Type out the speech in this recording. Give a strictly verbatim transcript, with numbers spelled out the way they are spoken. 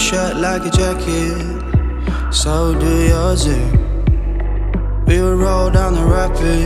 shirt like a jacket, so do yours, yeah. We would roll down the rapids.